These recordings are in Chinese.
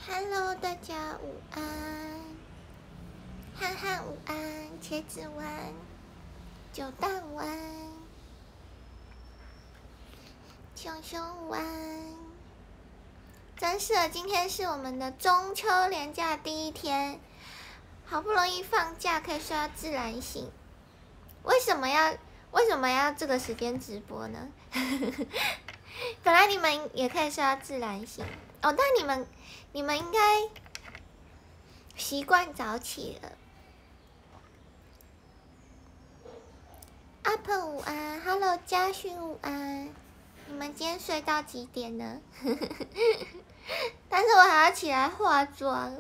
Hello，大家午安，憨憨午安，茄子晚安，九蛋晚安，熊熊晚安。真是的，今天是我们的中秋连假第一天，好不容易放假可以睡到自然醒。为什么要这个时间直播呢？本来你们也可以睡到自然醒哦，但你们应该习惯早起了。Apple 午安 ，Hello 嘉勋午安，你们今天睡到几点呢？但是我还要起来化妆。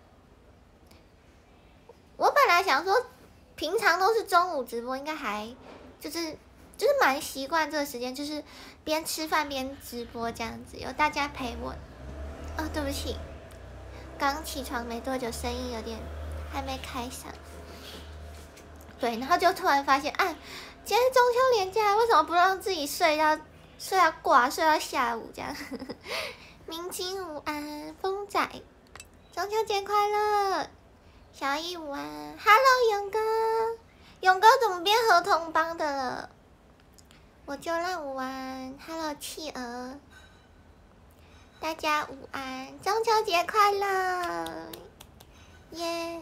我本来想说，平常都是中午直播，应该还就是蛮习惯这个时间，就是边吃饭边直播这样子，有大家陪我。哦，对不起，刚起床没多久，声音有点还没开嗓。对，然后就突然发现，啊，今天是中秋连假，为什么不让自己睡到挂，睡到下午这样？明金午安，风仔，中秋节快乐！小易午安 ，Hello 勇哥，勇哥怎么变合同帮的了？我就让午安 ，Hello 企鹅。大家午安，中秋节快乐，耶！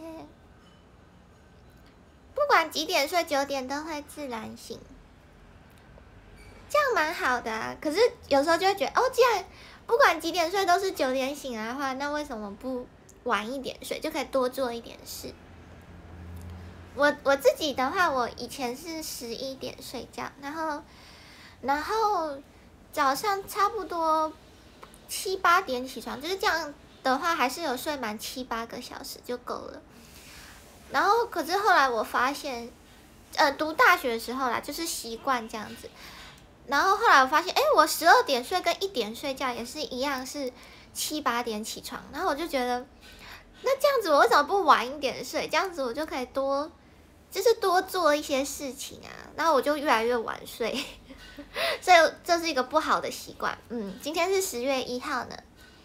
不管几点睡，9点都会自然醒，这样蛮好的啊。可是有时候就会觉得，哦，既然不管几点睡都是9点醒来的话，那为什么不晚一点睡，就可以多做一点事？我自己的话，我以前是11点睡觉，然后早上差不多7、8点起床，就是这样的话，还是有睡满7、8个小时就够了。然后，可是后来我发现，读大学的时候啦，就是习惯这样子。然后后来我发现，我12点睡跟1点睡觉也是一样，是7、8点起床。然后我就觉得，那这样子我为什么不晚一点睡？这样子我就可以多做一些事情啊。然后我就越来越晚睡，所以这是一个不好的习惯。今天是10月1号呢。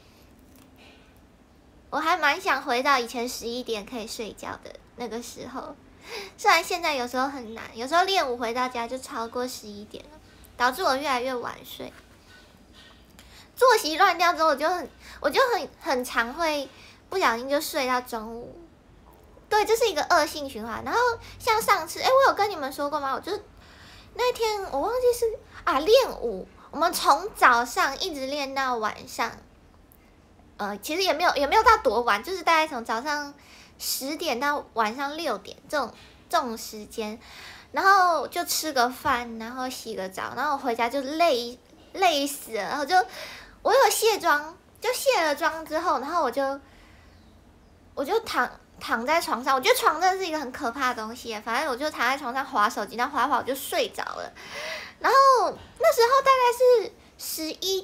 我还蛮想回到以前11点可以睡觉的那个时候，虽然现在有时候很难，有时候练舞回到家就超过11点了，导致我越来越晚睡。作息乱掉之后，我就很常会不小心就睡到中午，对，这是一个恶性循环。然后像上次，我有跟你们说过吗？我就那天我忘记是练舞，我们从早上一直练到晚上。其实也没有到多晚，就是大概从早上10点到晚上6点这种时间，然后就吃个饭，然后洗个澡，然后我回家就累死了，然后我有卸妆，就卸了妆之后，然后我就躺在床上，我觉得床真的是一个很可怕的东西，反正我就躺在床上滑手机，然后滑我就睡着了，然后那时候大概是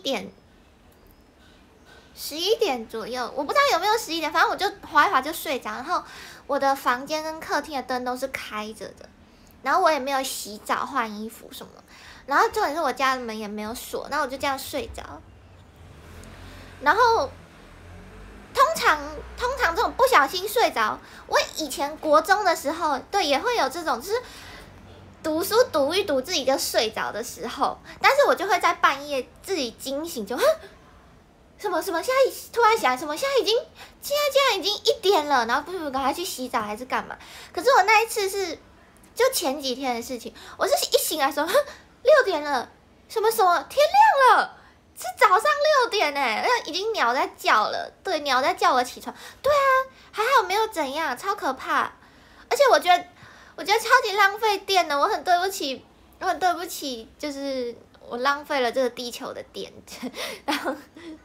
11点左右，我不知道有没有11点，反正我就滑一滑就睡着，然后我的房间跟客厅的灯都是开着的，然后我也没有洗澡换衣服什么，然后重点是我家的门也没有锁，那我就这样睡着。然后通常这种不小心睡着，我以前国中的时候，对，也会有这种，就是读书读一读自己就睡着的时候，但是我就会在半夜自己惊醒，就什么现在突然想什么，现在竟然已经1点了，然后不赶快去洗澡还是干嘛？可是我那一次是就前几天的事情，我是一醒来的时候，6点了，什么天亮了，是早上6点已经鸟在叫了，对，鸟在叫我起床，对啊，还好没有怎样，超可怕，而且我觉得超级浪费电的，我很对不起，就是我浪费了这个地球的电，然后。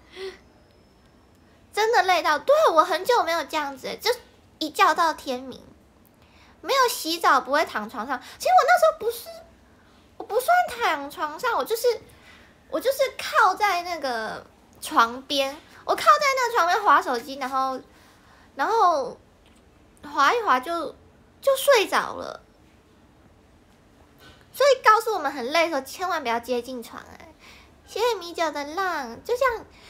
真的累到，对，我很久没有这样子，就一觉到天明，没有洗澡，不会躺床上。其实我那时候我不算躺床上，我就是靠在那个床边，我靠在那个床边滑手机，然后滑一滑就睡着了。所以告诉我们很累的时候，千万不要接近床谢谢米酒的浪，就像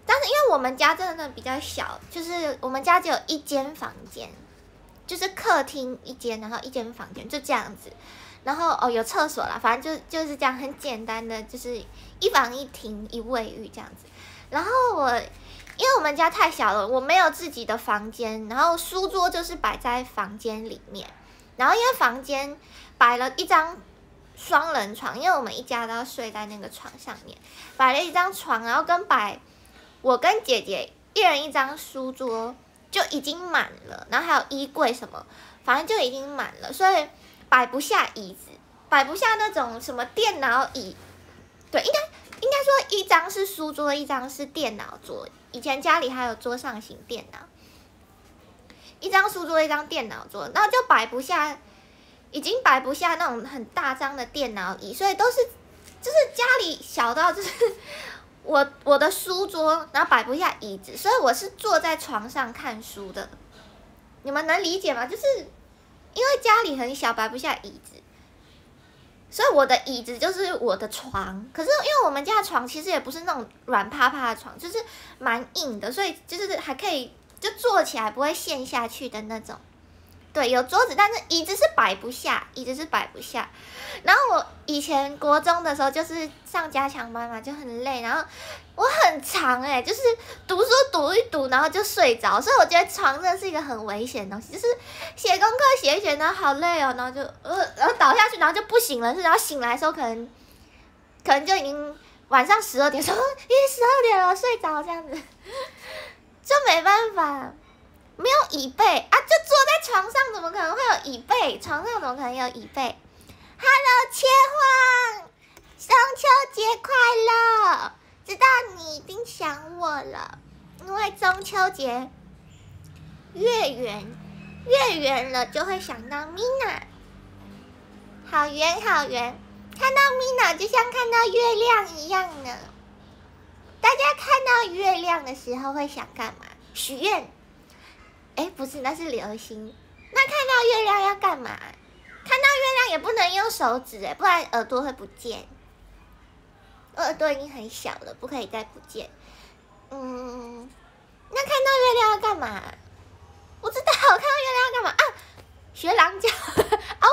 但是因为我们家真的比较小，就是我们家只有一间房间，就是客厅一间，然后一间房间就这样子。然后有厕所啦，反正就是这样很简单的，就是一房一厅一卫浴这样子。然后因为我们家太小了，我没有自己的房间，然后书桌就是摆在房间里面。然后因为房间摆了一张双人床，因为我们一家都要睡在那个床上面，摆了一张床，然后我跟姐姐一人一张书桌就已经满了，然后还有衣柜什么，反正就已经满了，所以摆不下椅子，摆不下那种什么电脑椅。对，应该说一张是书桌，一张是电脑桌。以前家里还有桌上型电脑，一张书桌，一张电脑桌，然后就已经摆不下那种很大张的电脑椅，所以就是家里小到就是我的书桌，然后摆不下椅子，所以我是坐在床上看书的。你们能理解吗？就是因为家里很小，摆不下椅子，所以我的椅子就是我的床。可是因为我们家的床其实也不是那种软趴趴的床，就是蛮硬的，所以就是还可以就坐起来不会陷下去的那种。对，有桌子，但是椅子是摆不下，然后我以前国中的时候就是上加强班嘛，就很累，然后我很长就是读书读一读，然后就睡着，所以我觉得床真的是一个很危险的东西，就是写功课写一写，然后好累哦，然后就然后倒下去，然后就不醒了，然后醒来的时候可能就已经晚上12点，说12点了，睡着这样子，就没办法。没有椅背啊，就坐在床上，怎么可能会有椅背？床上怎么可能有椅背 ？Hello， 切换，中秋节快乐！知道你一定想我了，因为中秋节月圆了，就会想到 Mina， 好圆好圆，看到 Mina 就像看到月亮一样呢。大家看到月亮的时候会想干嘛？许愿。不是，那是流星。那看到月亮要干嘛？看到月亮也不能用手指不然耳朵会不见。耳朵已经很小了，不可以再不见。那看到月亮要干嘛？不知道，看到月亮要干嘛啊？学狼叫，哦，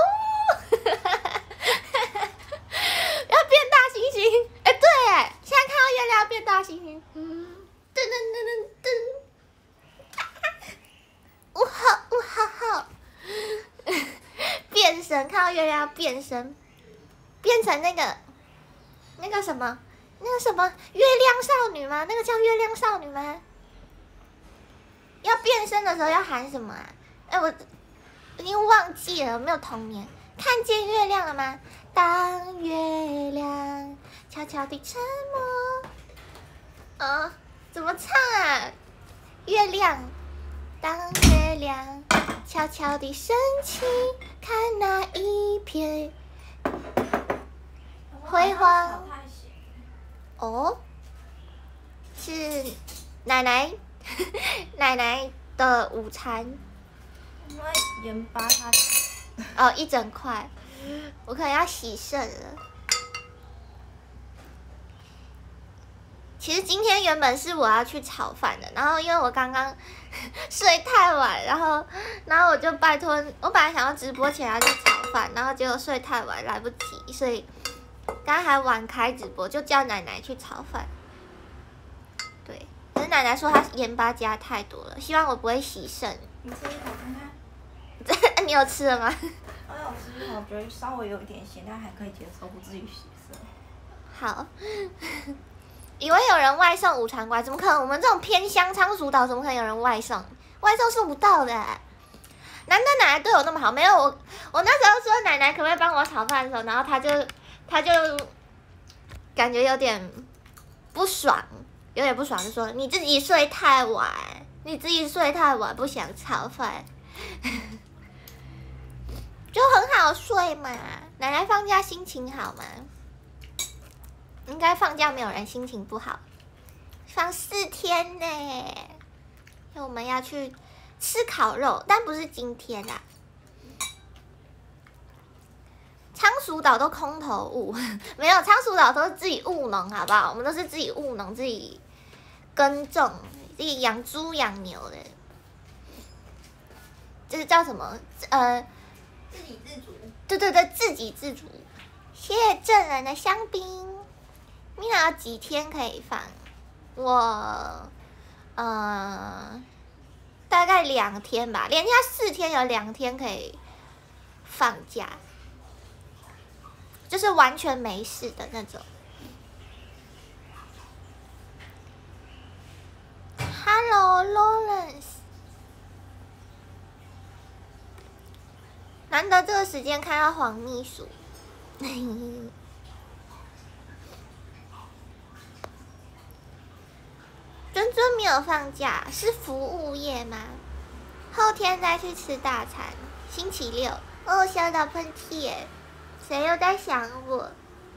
要变大猩猩。对，现在看到月亮要变大猩猩。噔噔噔噔噔。呜哈，变身，看到月亮要变身，变成那个什么月亮少女吗？那个叫月亮少女吗？要变身的时候要喊什么啊？我已经忘记了，没有童年。看见月亮了吗？当月亮悄悄地沉默。怎么唱啊？月亮。当月亮悄悄地升起，看那一片辉煌。是奶奶的午餐。 因为盐巴它一整块，我可能要洗肾了。其实今天原本是我要去炒饭的，然后因为我刚刚睡太晚，然后我就拜托，我本来想要直播前要去炒饭，然后结果睡太晚来不及，所以刚刚还晚开直播，就叫奶奶去炒饭。对，可是奶奶说她盐巴加太多了，希望我不会洗肾。 你吃一口看看。 你有吃了吗？ 我有吃一口，觉得稍微有一点咸，但还可以接受，不至于洗色。 好。以为有人外送午餐过来，怎么可能？我们这种偏乡仓鼠岛，怎么可能有人外送？外送送不到的。难道奶奶对我那么好？没有，我那时候说奶奶可不可以帮我炒饭的时候，然后他就感觉有点不爽，就说你自己睡太晚，不想炒饭，就很好睡嘛。奶奶放假心情好吗？应该放假没有人心情不好，放4天呢。所以我们要去吃烤肉，但不是今天啦。仓鼠岛都空投物，没有仓鼠岛都是自己务农，好不好？我们都是自己务农，自己耕种，自己养猪养牛的，这是叫什么？ 自给自足。 对对对，自给自足。谢谢证人的香槟。米娜有几天可以放？我大概2天吧，连假4天有2天可以放假，就是完全没事的那种。Hello Lawrence， 难得这个时间看到黄秘书。尊尊没有放假，是服务业吗？后天再去吃大餐，星期六。哦，小打喷嚏耶！谁又在想我？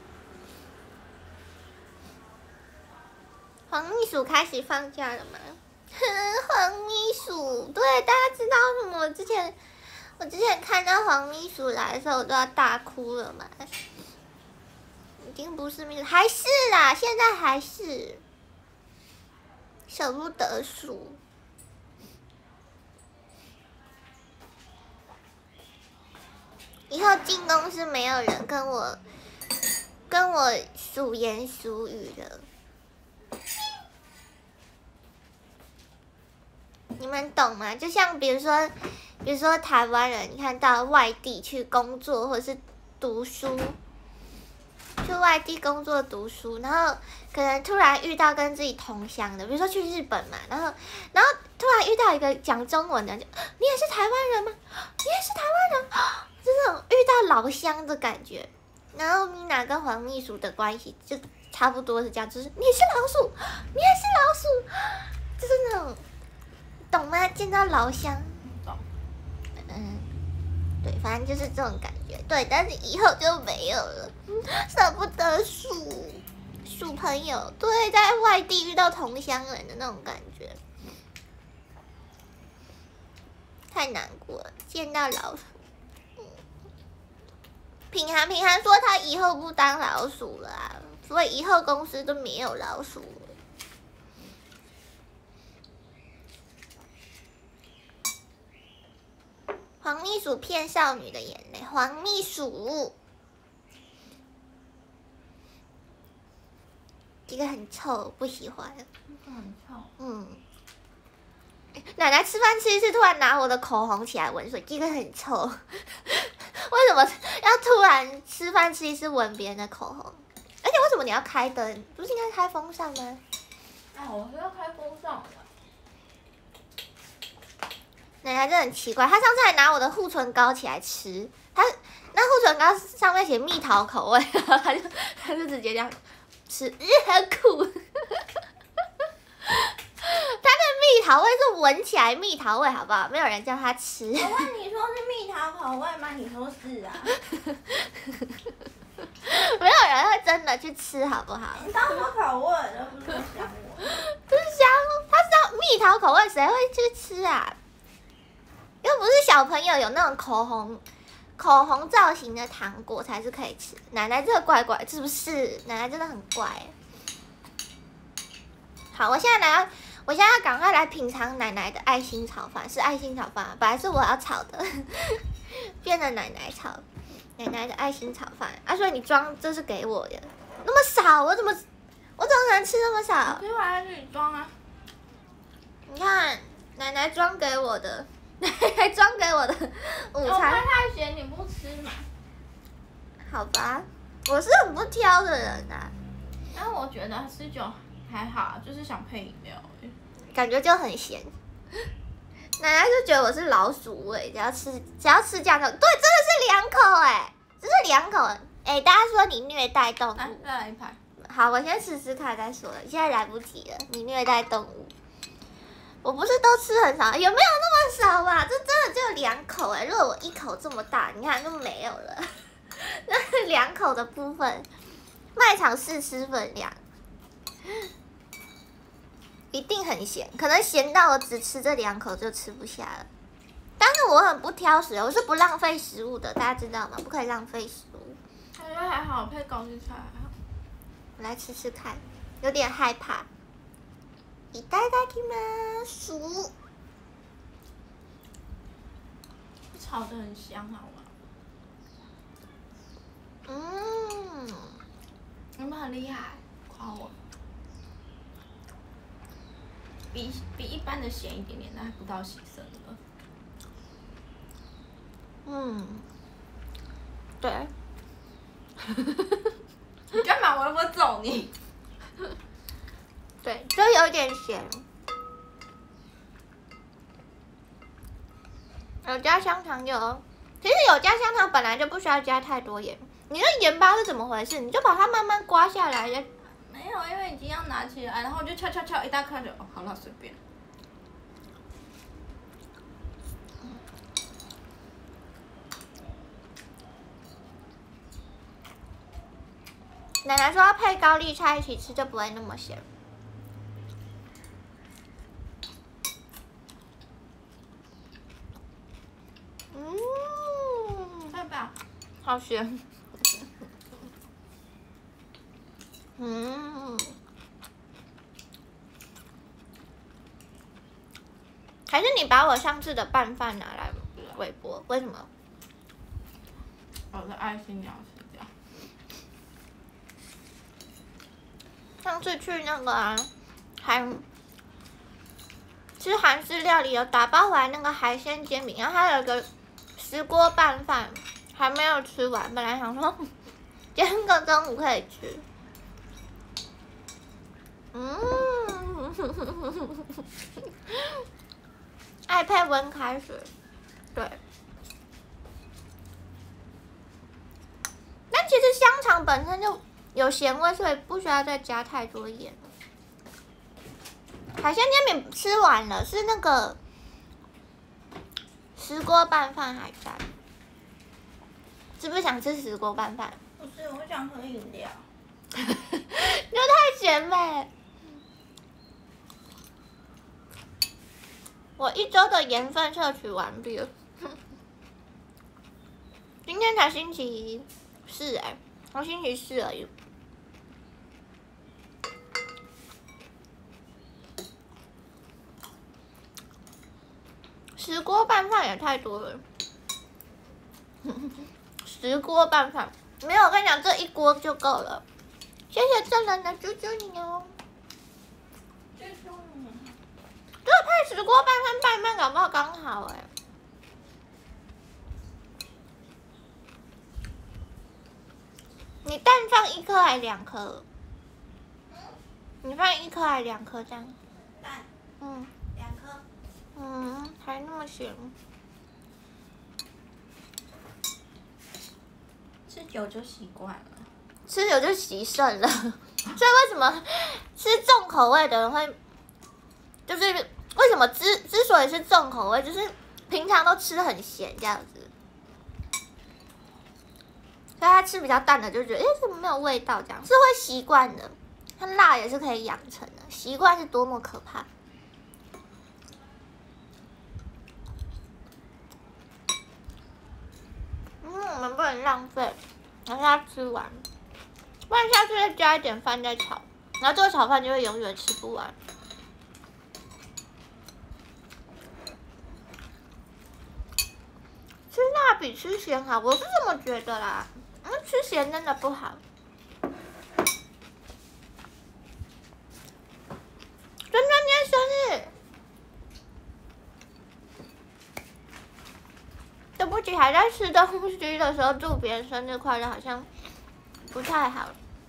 黄秘书开始放假了吗？黄秘书，对，大家知道什么？我之前看到黄秘书来的时候，我都要大哭了嘛。已经不是秘书，还是啦，现在还是。舍不得数，以后进公司没有人跟我数言数语的，你们懂吗？就像比如说台湾人，你看到外地去工作或者是读书。去外地工作读书，然后可能突然遇到跟自己同乡的，比如说去日本嘛，然后突然遇到一个讲中文的，就你也是台湾人吗？你也是台湾人，就那种遇到老乡的感觉。然后米娜跟黄秘书的关系就差不多是这样，就是你是老鼠，你也是老鼠，就是那种懂吗？见到老乡， 懂。 对，反正就是这种感觉。对，但是以后就没有了，舍不得数朋友。对，在外地遇到同乡人的那种感觉，太难过了。见到老鼠，平涵说他以后不当老鼠了啊，所以以后公司都没有老鼠了。黄秘书骗少女的眼泪，黄秘书，这个很臭，不喜欢。 很臭。 奶奶吃饭吃一次，突然拿我的口红起来闻，所以这个很臭。为什么要突然吃饭吃一次闻别人的口红？而且为什么你要开灯？不是应该开风扇吗？ 我是要开风扇的。 奶奶真的很奇怪，她上次还拿我的护唇膏起来吃，那护唇膏上面写蜜桃口味，然后她就直接这样吃，很苦。它的蜜桃味是闻起来蜜桃味，好不好？没有人叫她吃。 我问你说是蜜桃口味吗？你说是啊。 没有人会真的去吃，好不好？ 你当什么口味？都不是香味。 不是香，它是蜜桃口味，谁会去吃啊？又不是小朋友有那种口红造型的糖果才是可以吃。奶奶这个怪怪，是不是？奶奶真的很怪。好，我现在要赶快来品尝奶奶的爱心炒饭，是爱心炒饭，本来是我要炒的，变成奶奶炒。奶奶的爱心炒饭，所以你装这是给我的，那么少，我怎么能吃那么少？ 可以把它自己装啊。 你看，奶奶装给我的。还装给我的午餐。 我怕太咸，你不吃嘛？ 好吧，我是很不挑的人啊。 但我觉得吃酒还好，就是想配饮料。 感觉就很咸。奶奶就觉得我是老鼠味，只要吃这样就对，真的是2口哎，这是2口哎，大家说你虐待动物。 再来一盘。 好，我先试试看再说了，现在来不及了，你虐待动物。我不是都吃很少，有没有那么少吧？这真的就2口哎！如果我1口这么大，你看就没有了。那是2口的部分，卖场试吃分量，一定很咸，可能咸到我只吃这2口就吃不下了。但是我很不挑食，我是不浪费食物的，大家知道吗？不可以浪费食物。 我觉得还好，配高丽菜还好。 我来吃吃看，有点害怕。 いただきます。 炒的很香，好吗？你们很厉害，夸我。比一般的咸一点点，但还不到洗生的。 对。 你干嘛？我又不会揍你。 对，就有点咸。有加香肠有，其实有加香肠本来就不需要加太多盐。你那盐巴是怎么回事？你就把它慢慢刮下来。 没有，因为已经要拿起来，然后我就敲一大块就哦，好了，随便。 奶奶说要配高丽菜一起吃，就不会那么咸。 太棒， 好咸。还是你把我上次的拌饭拿来微波？为什么？ 我的爱心你要吃掉。 上次去那个吃韩式料理，有打包回来那个海鲜煎饼，然后还有一个石锅拌饭，还没有吃完。本来想说今天个中午可以吃。爱配温开水，对。但其实香肠本身就有咸味，所以不需要再加太多盐。海鲜煎饼吃完了，是那个石锅拌饭还在。是不是想吃石锅拌饭？ 不是，我想喝饮料。 就太咸呗。我1周的盐分摄取完毕了。今天才星期4我星期4而已。石锅拌饭也太多了。石锅拌饭没有，我跟你讲，这一锅就够了。谢谢正人的啾啾牛。这个配石锅拌饭拌一拌，搞不好刚好你蛋放1颗还2颗？你放1颗还2颗这样？ 蛋。2颗。 还那么咸。 吃久就习惯了。 吃久就习惯了，所以为什么吃重口味的人会，就是为什么之所以是重口味，就是平常都吃很咸这样子，所以他吃比较淡的就觉得，怎么没有味道？这样是会习惯的，它辣也是可以养成的，习惯是多么可怕。我们不能浪费，让它吃完。不然下次再加一点饭再炒，然后这个炒饭就会永远吃不完。吃辣比吃咸好，我是这么觉得啦。吃咸真的不好。今天生日，对不起，还在吃东西的时候祝别人生日快乐，好像不太好。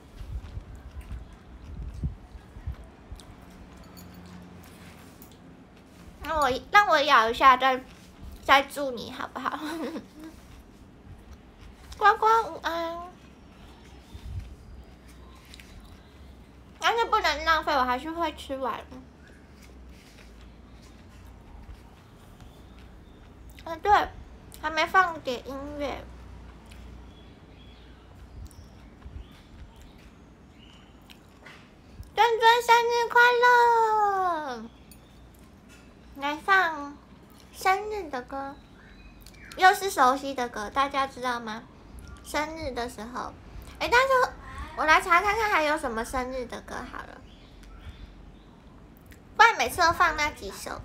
让我咬一下，再祝你好不好？呱呱午安。但是不能浪费，我还是会吃完。对，还没放点音乐。墩墩生日快乐！来放生日的歌，又是熟悉的歌，大家知道吗？生日的时候，但是我来查看看还有什么生日的歌好了。呱每次都放那几首。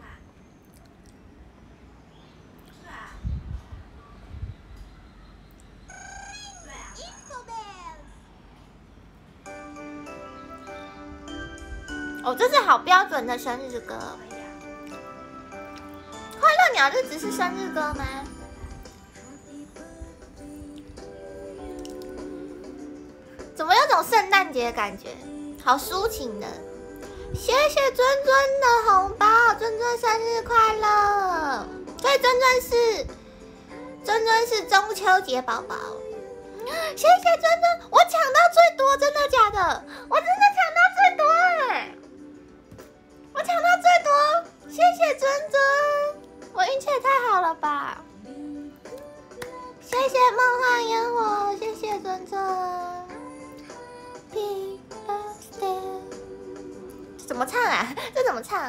哦，这是好标准的生日歌。快乐鸟日子是生日歌吗？怎么有种圣诞节的感觉？好抒情的。谢谢尊尊的红包，尊尊生日快乐！所以尊尊是中秋节宝宝。谢谢尊尊，我抢到最多，真的假的？我真的抢到最多哎！我抢到最多，谢谢尊尊，我运气也太好了吧！谢谢梦幻烟火，谢谢尊尊。Happy birthday， 怎么唱啊？这怎么唱？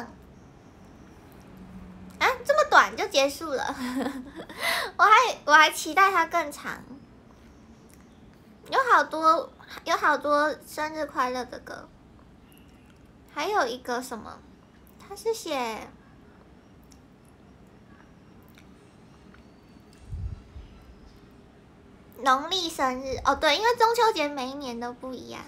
啊，这么短就结束了？我还期待它更长。有好多生日快乐的歌，还有一个什么？他是写农历生日哦，对，因为中秋节每一年都不一样。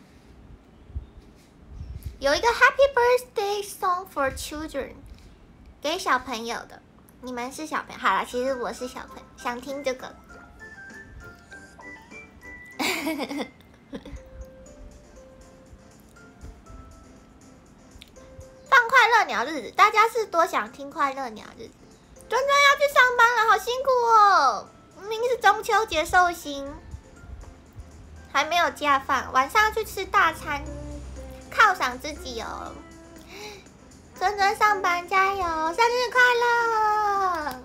有一个 Happy Birthday Song for Children， 给小朋友的。你们是小朋友，好了，其实我是小朋友，想听这个。放快乐鸟日子，大家是多想听快乐鸟日子？尊尊要去上班了，好辛苦哦！明明是中秋节寿星，还没有假放，晚上要去吃大餐，犒赏自己哦。尊尊上班加油，生日快乐！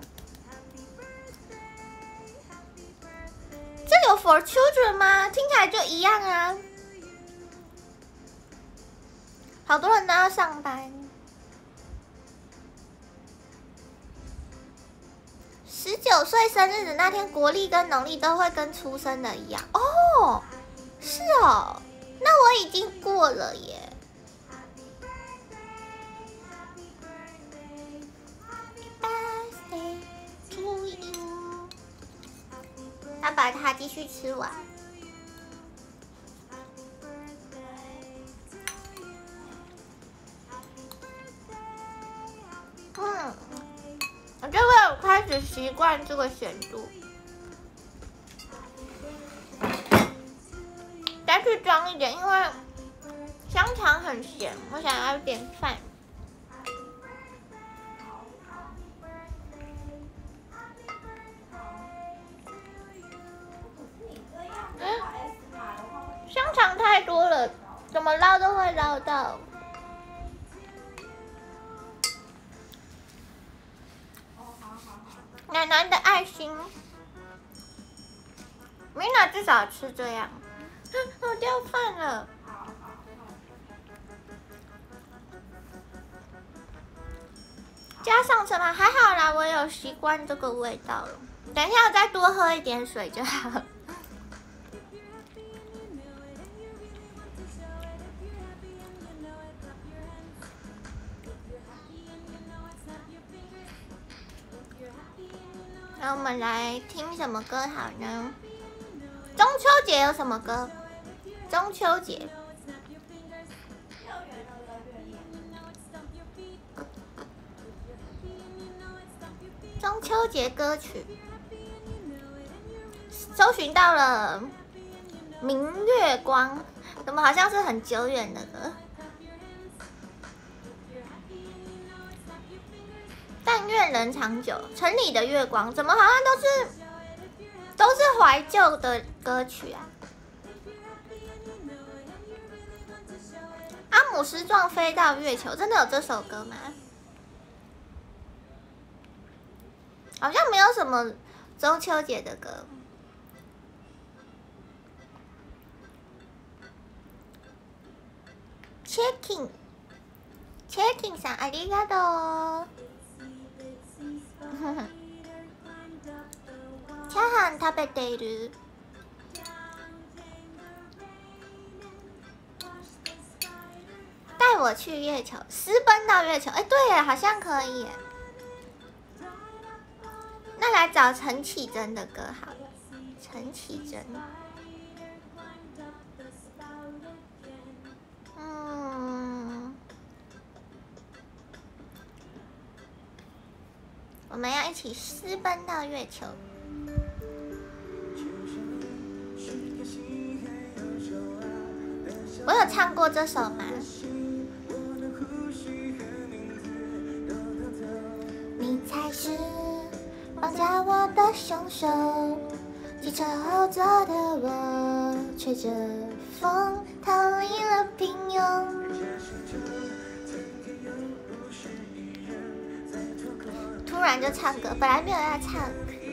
这有 for children 吗？听起来就一样啊。好多人都要上班。19岁生日的那天，国历跟农历都会跟出生的一样哦。是哦，那我已经过了耶。要把它继续吃完。我觉得我有开始习惯这个咸度，再去装一点，因为香肠很咸，我想要一点饭。香肠太多了，怎么捞都会捞到。奶奶的爱心 ，Mina 至少吃这样。我掉饭了。加上什么？还好啦，我有习惯这个味道了。等一下我再多喝一点水就好了。那我们来听什么歌好呢？中秋节有什么歌？中秋节，中秋节歌曲，搜寻到了《明月光》，怎么好像是很久远的歌？但愿人长久，城里的月光，怎么好像都是怀旧的歌曲啊？阿姆斯壮飞到月球，真的有这首歌吗？好像没有什么中秋节的歌。Checking さんありがとう。チャーハン食べている。带我去月球，私奔到月球。哎，对耶，好像可以耶。那来找陈绮贞的歌好了，陈绮贞。我们要一起私奔到月球。我有唱过这首吗？你才是绑架我的凶手，机车后座的我吹着风逃离了平庸。突然就唱歌，本来没有要唱。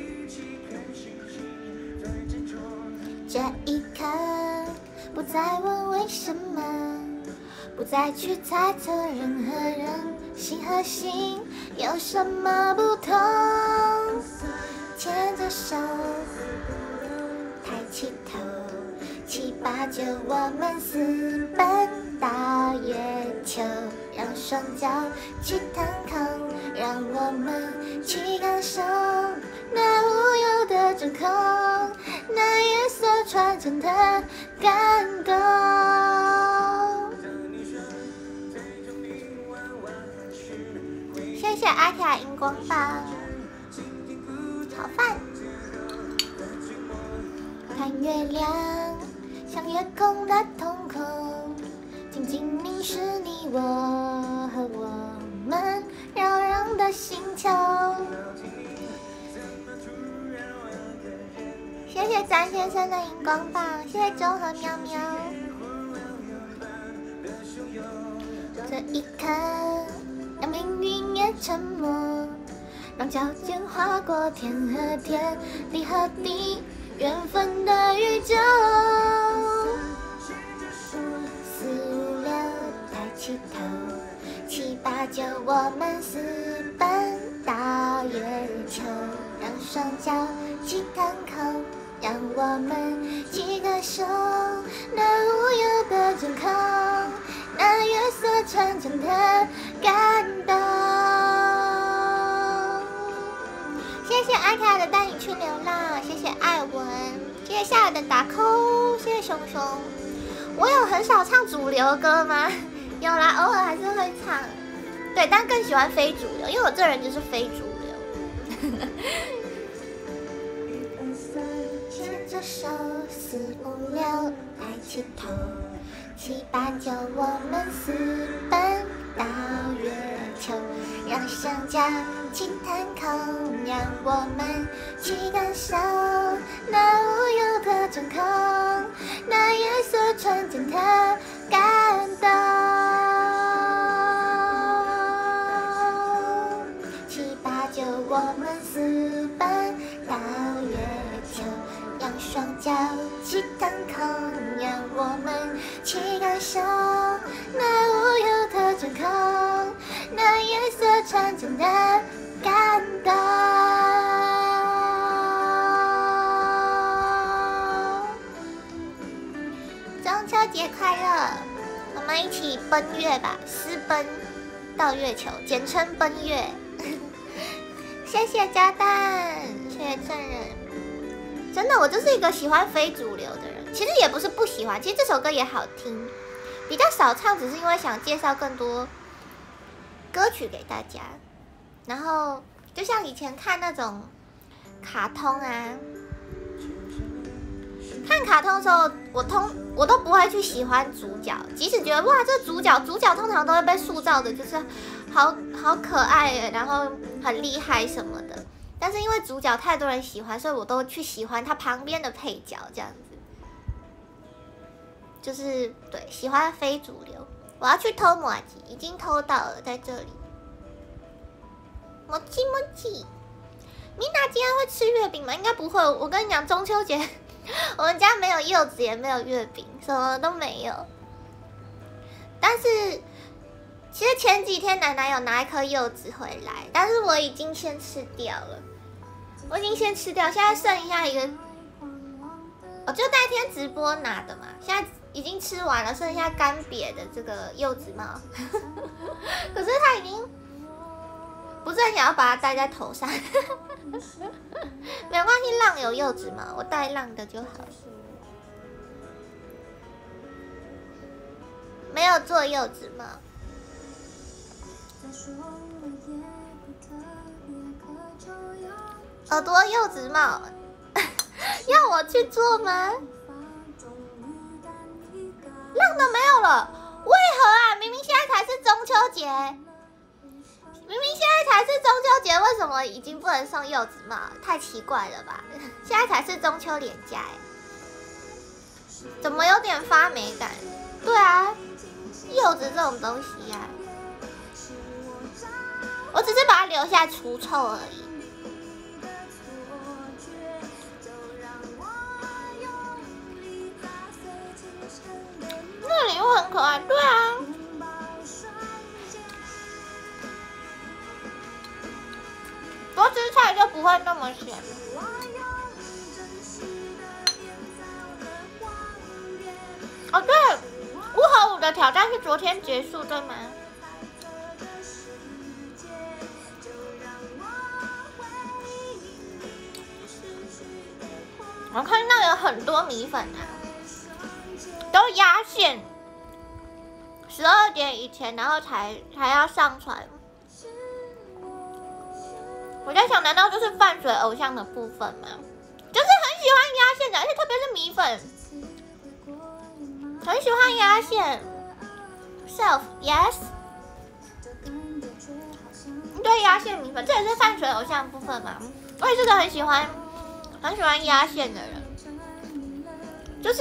这一刻不再问为什么，不再去猜测任何人心和心有什么不同。牵着手，抬起头，7、8、9，我们私奔到月球，让双脚去腾空，让我们去感受那无忧的真空，那夜色传承的感动。谢谢阿卡荧光棒，炒饭。看月亮，像夜空的瞳孔，静静凝视你我和我们扰攘的星球。谢谢张先生的荧光棒，谢谢周和喵喵。这一刻，让命运也沉默，让脚尖划过天和天，地和地，缘分的宇宙。4、5、6，抬起头，7、8、9，我们私奔到月球，让双脚去腾空，让我们去感受那无忧的真空，那月色传承的感动。谢谢阿卡的带你去流浪，谢谢艾文，谢谢夏尔的打 call， 谢谢熊熊。我有很少唱主流歌吗？有啦，偶尔还是会唱。对，但更喜欢非主流，因为我这人就是非主流。牵着手，4、5、6，抬起头，7、8、9，我们私奔到月球，让双脚去腾空，让我们去感受那无忧的真空，那夜色传承的感动。7、8、9，我们私奔到月球，让双脚去腾空，让我们去感受那无忧的真空，那夜色传承的感动。中秋节快乐！我们一起奔月吧，私奔到月球，简称奔月。谢谢加蛋，谢谢证人。真的，我就是一个喜欢非主流的人。其实也不是不喜欢，其实这首歌也好听，比较少唱，只是因为想介绍更多歌曲给大家。然后就像以前看那种卡通啊，看卡通的时候，我都不会去喜欢主角，即使觉得哇，这主角通常都会被塑造的就是好可爱耶，然后很厉害什么的。但是因为主角太多人喜欢，所以我都去喜欢他旁边的配角，这样子。就是对，喜欢非主流。我要去偷麻吉，已经偷到了，在这里。麻吉麻吉，米娜今天会吃月饼吗？应该不会。我跟你讲，中秋节我们家没有柚子，也没有月饼，什么都没有。但是其实前几天奶奶有拿一颗柚子回来，但是我已经先吃掉了。现在剩下一个，我就那天直播拿的嘛。现在已经吃完了，剩下干瘪的这个柚子帽，可是它已经不是很想要把它戴在头上，没关系，浪有柚子帽，我戴浪的就好。没有做柚子帽。耳朵柚子帽，要我去做吗？浪的没有了，为何啊？明明现在才是中秋节，明明现在才是中秋节，为什么已经不能送柚子帽？太奇怪了吧！现在才是中秋连假，怎么有点发霉感？对啊，柚子这种东西啊，我只是把它留下除臭而已。那个礼物很可爱，对啊。多吃菜就不会那么咸。哦，对，乌合舞的挑战是昨天结束，对吗？我看到有很多米粉啊，都压线，12点以前，然后才要上传。我在想，难道就是饭水偶像的部分吗？就是很喜欢压线的，而且特别是米粉，很喜欢压线。Self yes， 对，压线米粉，这也是饭水偶像的部分嘛。我也是个很喜欢压线的人，就是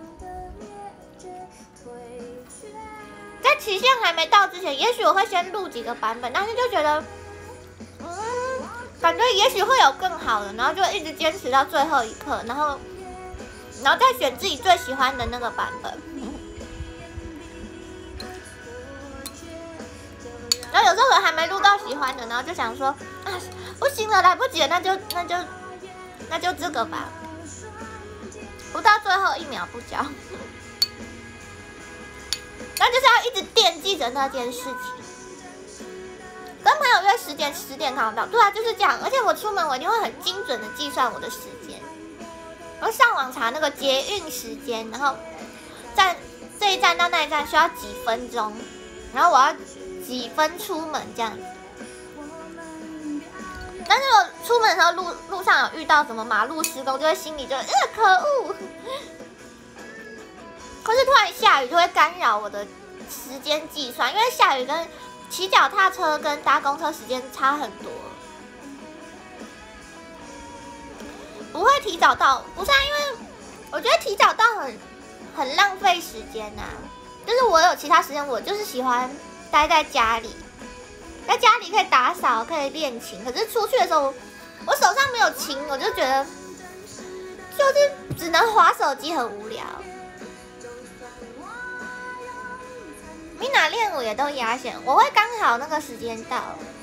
在期限还没到之前，也许我会先录几个版本，但是就觉得，感觉也许会有更好的，然后就一直坚持到最后一刻，然后再选自己最喜欢的那个版本。然后有时候我还没录到喜欢的，然后就想说啊，不行了，来不及了，那就这个吧，不到最后1秒不交，那就是要一直惦记着那件事情。跟朋友约10点看到，对啊，就是这样。而且我出门我一定会很精准的计算我的时间，我上网查那个捷运时间，然后在这一站到那一站需要几分钟，然后我要几分出门这样子。但是我出门的时候路上有遇到什么马路施工，就会心里就可恶，可是突然下雨就会干扰我的时间计算，因为下雨跟骑脚踏车跟搭公车时间差很多，不会提早到，不是啊，因为我觉得提早到很浪费时间啊。就是我有其他时间，我就是喜欢待在家里，在家里可以打扫，可以练琴。可是出去的时候，我手上没有琴，我就觉得就是只能滑手机，很无聊。Mina 练舞也都压线，我会刚好那个时间到，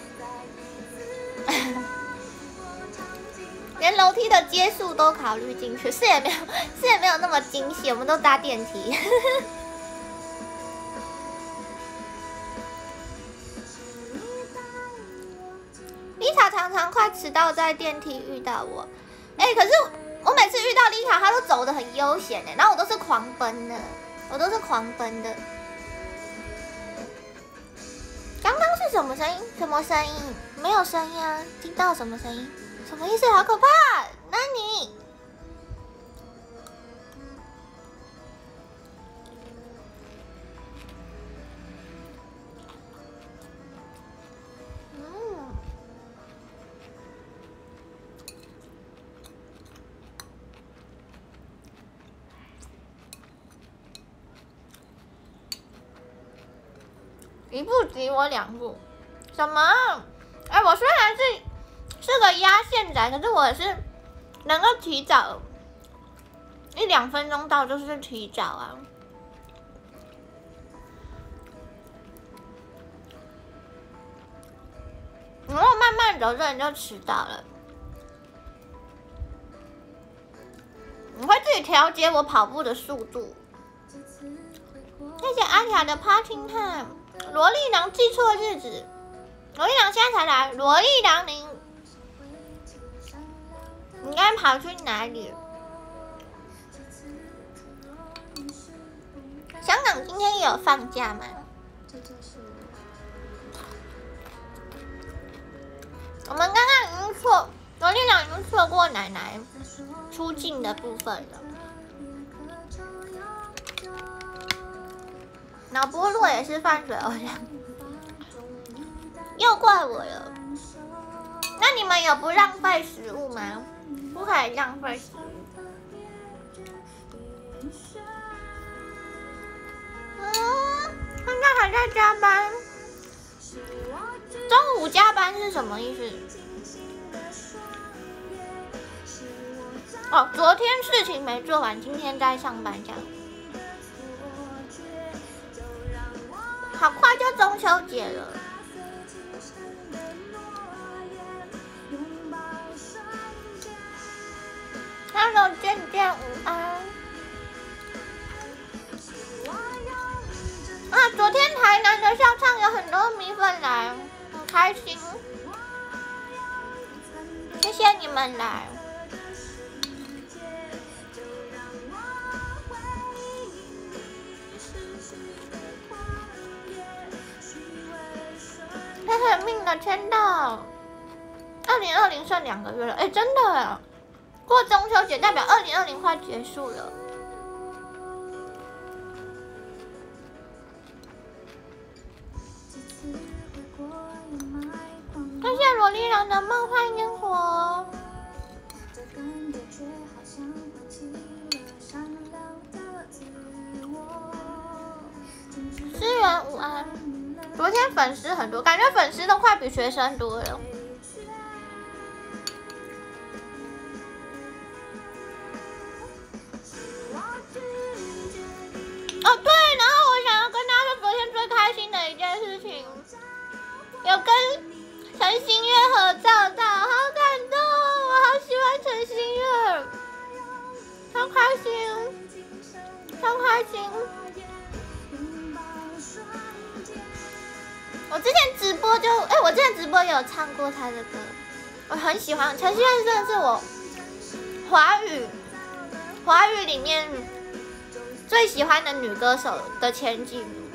连楼梯的阶数都考虑进去，是也没有那么精细，我们都搭电梯。Lisa 常常快迟到，在电梯遇到我，可是我每次遇到 Lisa， 她都走得很悠闲然后我都是狂奔的，刚刚是什么声音？什么声音？没有声音啊！听到什么声音？什么意思？好可怕！那你，一步急我2步，什么？我虽然是个压线仔，可是我是能够提早1-2分钟到，就是提早啊。如果慢慢走，这你就迟到了。我会自己调节我跑步的速度。 谢谢阿条的 Party Time。萝莉郎记错日子，萝莉郎现在才来。萝莉郎，你刚才跑去哪里？香港今天也有放假吗？我们刚刚已经萝莉郎已经错过奶奶出镜的部分了。脑波弱也是泛水偶像，又怪我了。那你们有不浪费食物吗？不可以浪费食物。现在还在加班。中午加班是什么意思？哦，昨天事情没做完，今天在上班这样。好快就中秋节了。Hello， 渐渐午安。昨天台南的校唱有很多米粉来，很开心。谢谢你们来。他很命的签到，2020剩2个月了，真的，过中秋节代表2020快结束了。谢谢萝莉郎的梦幻烟火。思源午安。昨天粉丝很多，感觉粉丝都快比学生多了。哦，对，然后我想要跟大家说，昨天最开心的一件事情，有跟陈星月合照到，好感动，我好喜欢陈星月，超开心，超开心。我之前直播我之前直播也有唱过他的歌，我很喜欢陈星月，真的是我华语里面最喜欢的女歌手的前几名。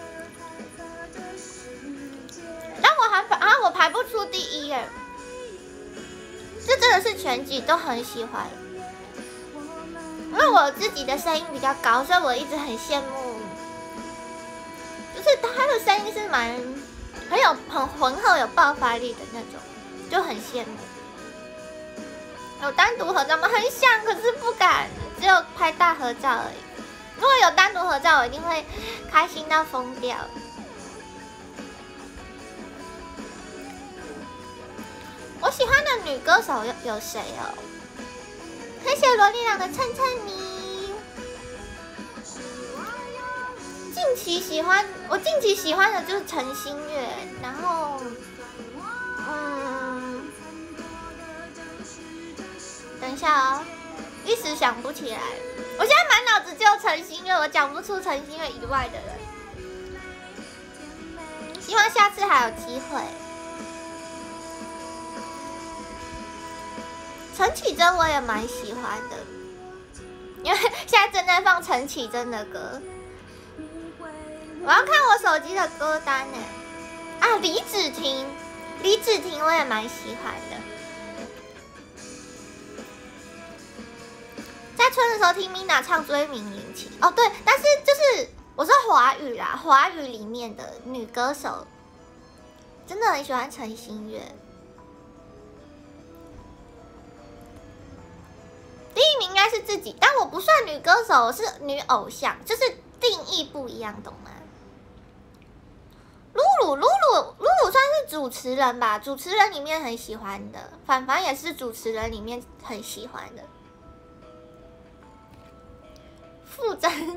但我排不出第一耶，这真的是全集都很喜欢，因为我自己的声音比较高，所以我一直很羡慕，就是他的声音是很浑厚有爆发力的那种，就很羡慕。有单独合照吗？很想，可是不敢，只有拍大合照而已。如果有单独合照，我一定会开心到疯掉。我喜欢的女歌手有谁哦？谢谢萝莉郎的蹭蹭你。我近期喜欢的就是陈星月，然后等一下哦，一时想不起来。我现在满脑子只有陈星月，我讲不出陈星月以外的人。希望下次还有机会。陈绮贞我也蛮喜欢的，因为现在正在放陈绮贞的歌。我要看我手机的歌单呢。李芷婷我也蛮喜欢的。在春的时候听 Mina 唱《追名引起》哦，对，但是就是我说华语啦，华语里面的女歌手，真的很喜欢陈星月。第一名应该是自己，但我不算女歌手，我是女偶像，就是定义不一样，懂吗？露露算是主持人吧，主持人里面很喜欢的，凡凡也是主持人里面很喜欢的。傅真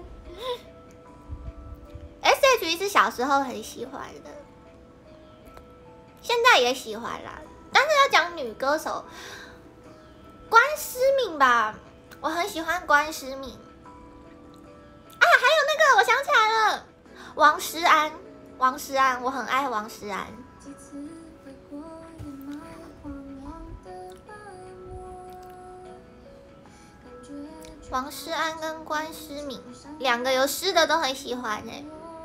，S.H.E 是小时候很喜欢的，现在也喜欢啦。但是要讲女歌手，关诗敏吧，我很喜欢关诗敏。还有那个，我想起来了， 王诗安，王诗安，我很爱王诗安。王诗安跟关诗敏两个有诗的都很喜欢哎。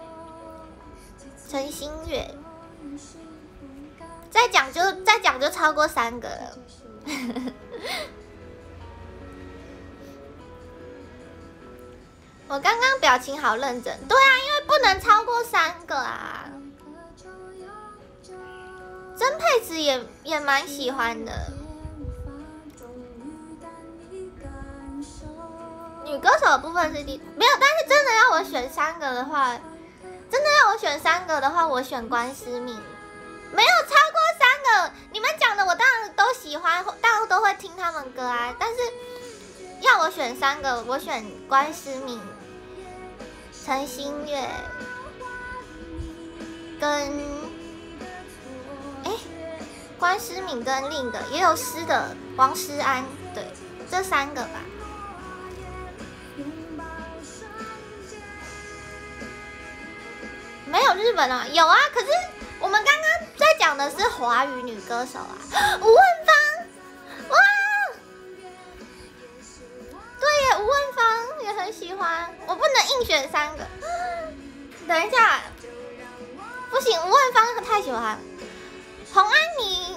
陈星月，再讲就超过3个了。我刚刚表情好认真，对啊，因为不能超过3个啊。曾沛慈也蛮喜欢的。女歌手的部分是没有，但是真的要我选3个的话，我选关诗敏。没有超过3个，你们讲的我当然都喜欢，当然都会听他们歌啊。但是要我选3个，我选关诗敏、陈星月跟关诗敏跟另一个也有诗的王诗安，对，这3个吧。没有日本啊，有啊，可是我们刚刚在讲的是华语女歌手啊，吴汶芳，哇，对耶，吴汶芳也很喜欢，我不能硬选3个，等一下，不行，吴汶芳太喜欢，洪安妮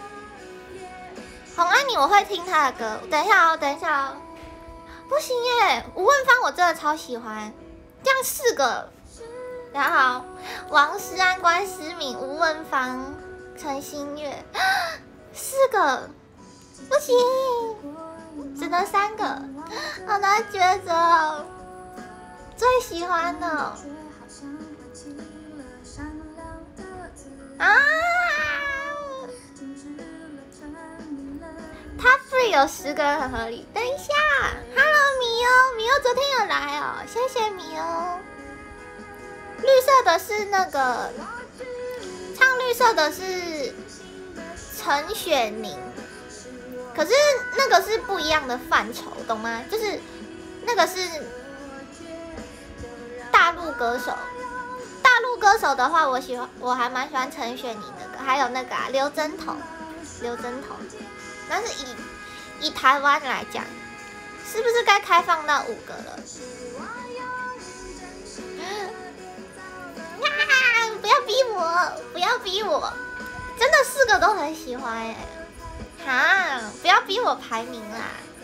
我会听她的歌，等一下哦，不行耶，吴汶芳我真的超喜欢，这样4个。然后，王诗安、关诗敏、吴汶芳、陈星月，4个，不行，只能3个，好难抉择。最喜欢的啊 ，Top 3有10个人很合理。等一下 ，Hello 米欧昨天有来哦，谢谢米欧。绿色的是那个唱绿色的是陈雪凝，可是那个是不一样的范畴，懂吗？就是那个是大陆歌手，大陆歌手的话，我还蛮喜欢陈雪凝的歌，还有那个刘真彤，但是以台湾来讲，是不是该开放到5个了？不要逼我，真的4个都很喜欢耶！哈，不要逼我排名啦！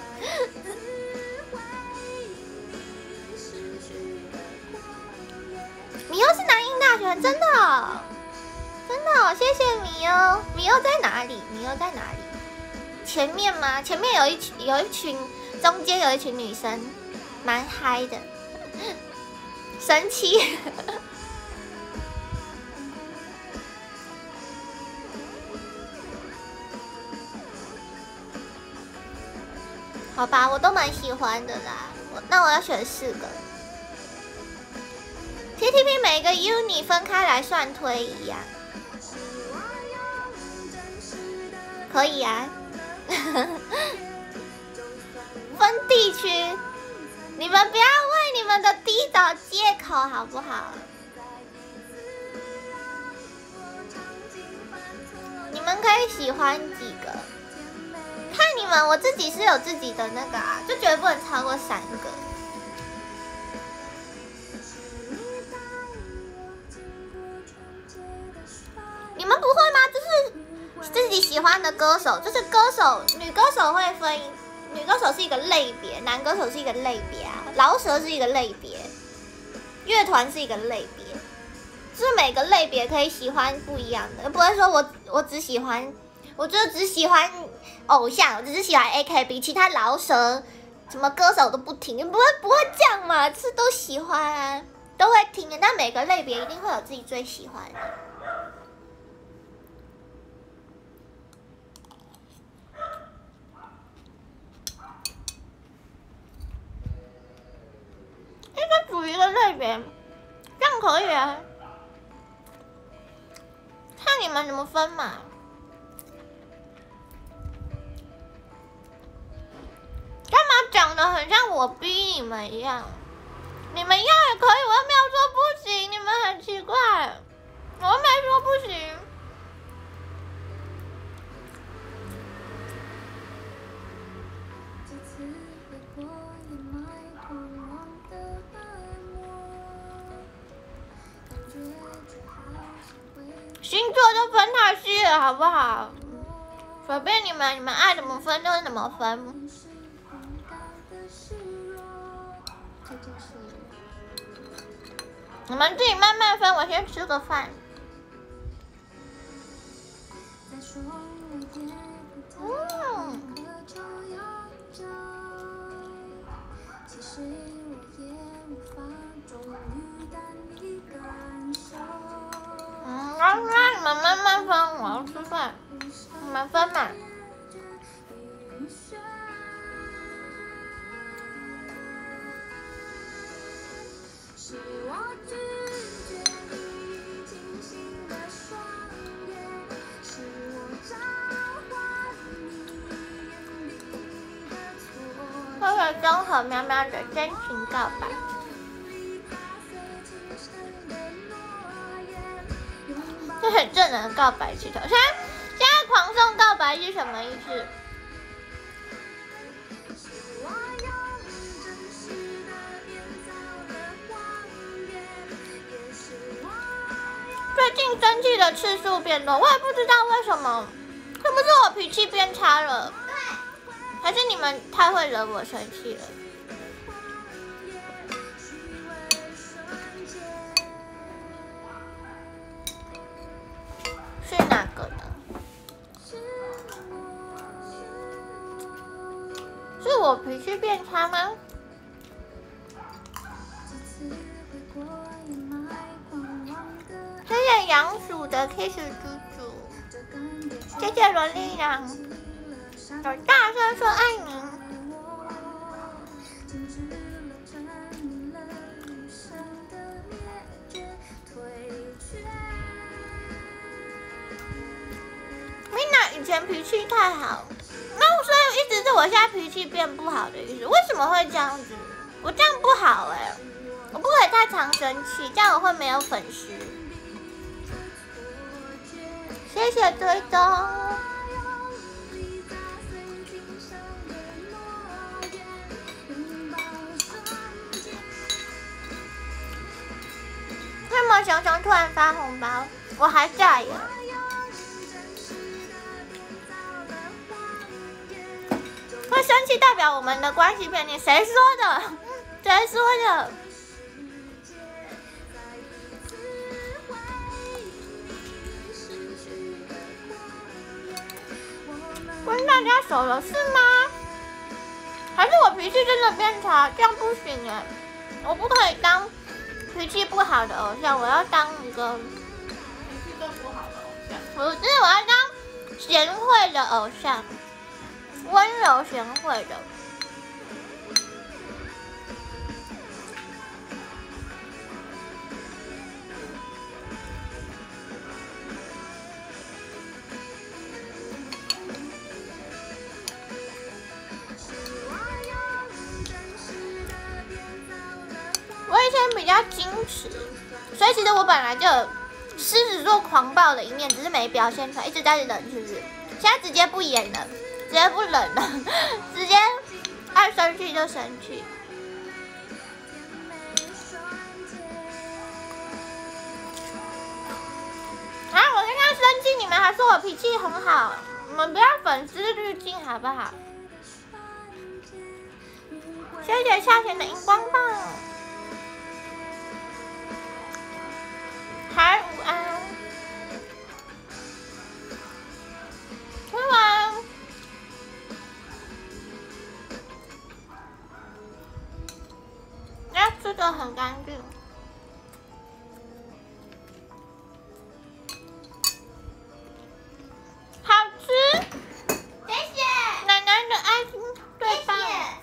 米欧是南英大学，真的哦，谢谢米欧。米欧在哪里？前面吗？前面有一群，中间有一群女生，蛮嗨的，神奇。好吧，我都蛮喜欢的啦。那我要选4个。TTP 每个 uni 分开来算推一样，可以啊。分地区，你们不要为你们的低找借口好不好？你们可以喜欢几个？看你们，我自己是有自己的那个啊，就觉得不能超过3个。你们不会吗？就是自己喜欢的歌手，就是歌手，女歌手会分，女歌手是一个类别，男歌手是一个类别啊，饶舌是一个类别，乐团是一个类别，就是每个类别可以喜欢不一样的，不会说我只喜欢。我就只喜欢偶像，我只是喜欢 AKB， 其他饶舌什么歌手都不听，不会这样嘛？就是都喜欢啊，都会听的。但每个类别一定会有自己最喜欢的。应该属于一个类别，这样可以啊。看你们怎么分嘛。干嘛讲得很像我逼你们一样？你们要也可以，我又没有说不行，你们星座都分太细了，好不好？随便你们，你们爱怎么分就怎么分。你们自己慢慢分，我先吃个饭。让你们慢慢分，我要吃饭，你们分嘛。为了综合喵喵的真情告白。这很正能的告白气头。现在狂送告白是什么意思？最近生气的次数变多，我也不知道为什么，是不是我脾气变差了？还是你们太会惹我生气了？是哪个呢？是我脾气变差吗？谢谢杨鼠的 kiss 猪猪，谢谢萝莉羊，有大声说爱你。Mina 以前脾气太好，那所以一直是我现在脾气变不好的意思。为什么会这样子？我这样不好我不可以太常生气，这样我会没有粉丝。谢谢追踪。为什么熊熊突然发红包？我还在耶。会生气代表我们的关系变淡，谁说的？谁说的？跟大家熟了是吗？还是我脾气真的变差？这样不行我不可以当脾气不好的偶像，我要当一个脾气都不好的偶像。 不是，我要当贤惠的偶像，温柔贤惠的。我以前比较矜持，所以其实我本来就有狮子座狂暴的一面，只是没表现出来，一直在忍，是不是？现在直接不演了，直接不忍了，直接爱生气就生气。我跟他生气，你们还说我脾气很好，你们不要粉丝滤镜好不好？谢谢夏天的荧光棒。嗨，午安。吃完。要吃的很干净。好吃。谢谢。奶奶的爱心最棒。谢谢。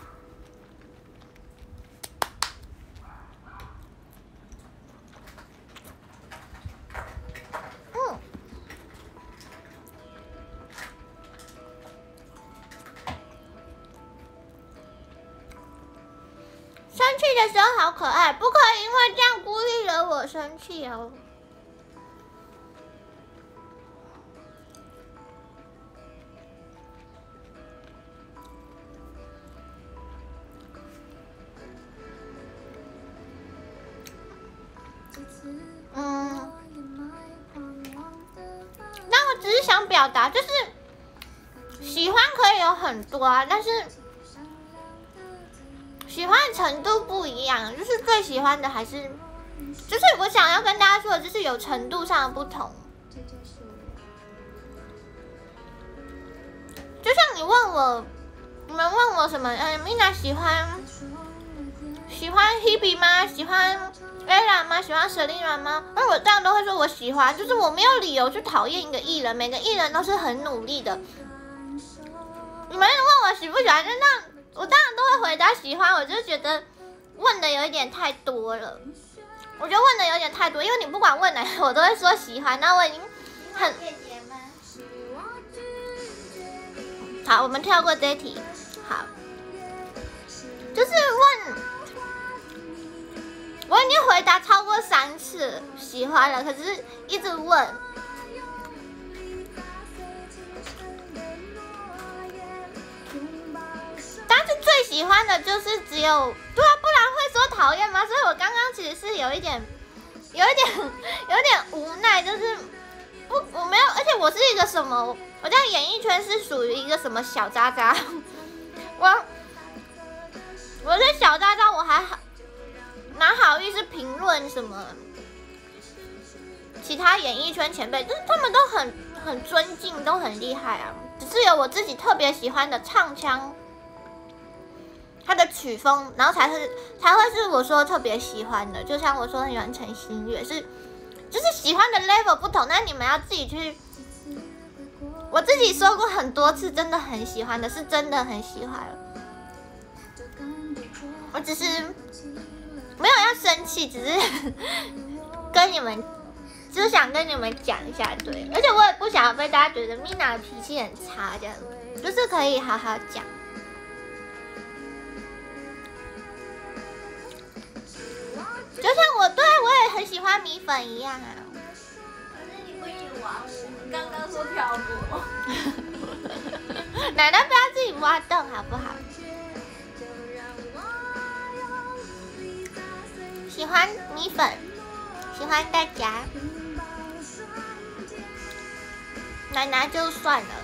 生气的时候好可爱，不可以因为这样故意惹我生气哦。 想表达，就是喜欢可以有很多啊，但是喜欢的程度不一样，就是最喜欢的还是，就是我想要跟大家说的，就是有程度上的不同。就像你问我，你们问我什么？Mina 喜欢 Hebe 吗？喜欢 Ella 吗？喜欢 Selina 吗？那我这样都会说我喜欢，就是我没有理由去讨厌一个艺人，每个艺人都是很努力的。你们问我喜不喜欢，我当然都会回答喜欢。我就觉得问的有一点太多了，我觉得问的有点太多，因为你不管问哪个，我都会说喜欢。那我已经很好，我们跳过这一题。好，就是问，我已经回答超过3次喜欢了，可是一直问。但是最喜欢的就是只有，对啊，不然会说讨厌吗？所以我刚刚其实是有一点无奈，就是我没有，而且我是一个什么，我在演艺圈是属于一个什么小渣渣，我是小渣渣，我还好哪好意思评论什么其他演艺圈前辈，就是他们都很尊敬，都很厉害啊，只是有我自己特别喜欢的唱腔。他的曲风，然后才会是我说特别喜欢的，就像我说很喜欢陈星月，就是喜欢的 level 不同，但你们要自己去。我自己说过很多次，真的很喜欢的，是真的很喜欢了。我只是没有要生气，只是跟你们，就是想跟你们讲一下，对。而且我也不想被大家觉得 Mina 的脾气很差，这样就是可以好好讲。就像我也很喜欢米粉一样啊。 可是你不喜欢我，刚刚说漂泊。 奶奶不要自己挖洞好不好？喜欢米粉，喜欢大家。奶奶就算了。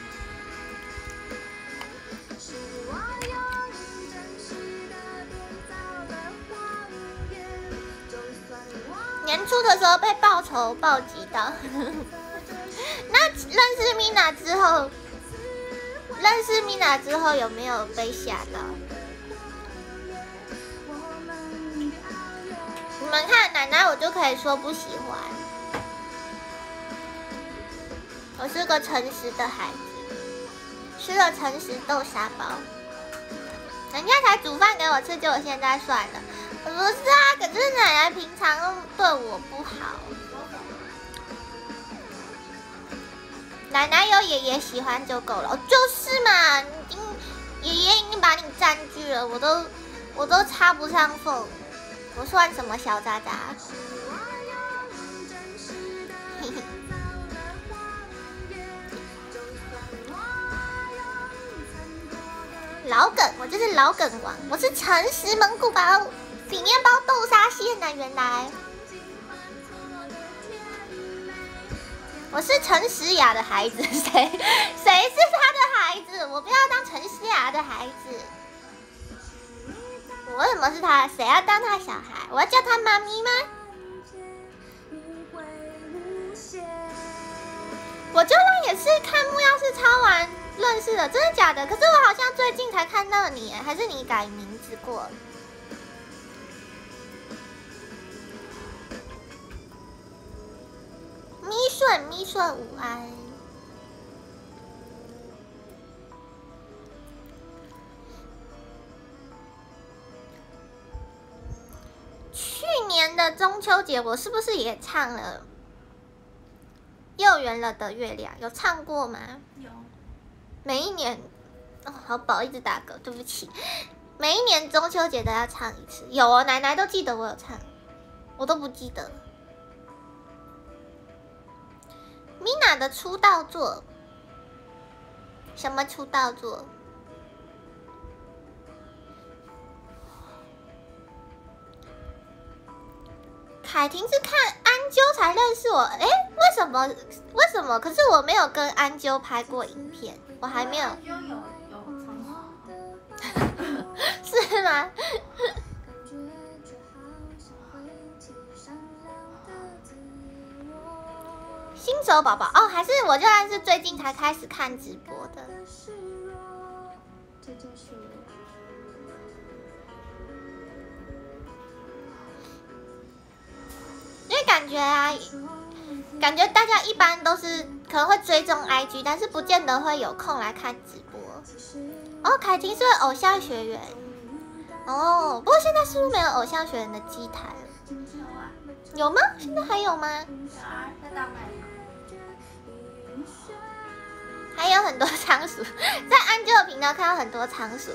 年初的时候被报仇暴击到，那认识 Mina 之后有没有被吓到？你们看奶奶，我就可以说不喜欢。我是个诚实的孩子，吃了诚实豆沙包，人家才煮饭给我吃，结果现在算了。不是啊，可是奶奶平常对我不好。奶奶有爷爷喜欢就够了，就是嘛，爷爷已经把你占据了，我都插不上缝，我算什么小渣渣？老梗，我就是老梗王，我是诚实蒙古包。里面包豆沙馅呢，原来我是陈诗雅的孩子，谁是他的孩子？我不要当陈诗雅的孩子，我为什么是他？谁要当他小孩？我要叫他妈咪吗？我就让也是看木曜4超玩认识的，真的假的？可是我好像最近才看到你，还是你改名字过？咪顺午安。去年的中秋节，我是不是也唱了《又圆了的月亮》？有唱过吗？ 有。 每一年，好饱，一直打嗝，对不起。每一年中秋节都要唱一次。有哦，奶奶都记得我有唱，我都不记得。Mina 的出道作，什么出道作？凯婷是看安啾才认识我，哎，为什么？为什么？可是我没有跟安啾拍过影片，我还没有。 安啾有常是吗？新手宝宝哦，还是我就算是最近才开始看直播的。因为感觉大家一般都是可能会追踪 IG， 但是不见得会有空来看直播。哦，凯婷是偶像学员。哦，不过现在是不是没有偶像学员的机台了？ 有啊。 有吗？现在还有吗？ 有啊，在大卖场。 还有很多仓鼠，在安啾的频道看到很多仓鼠，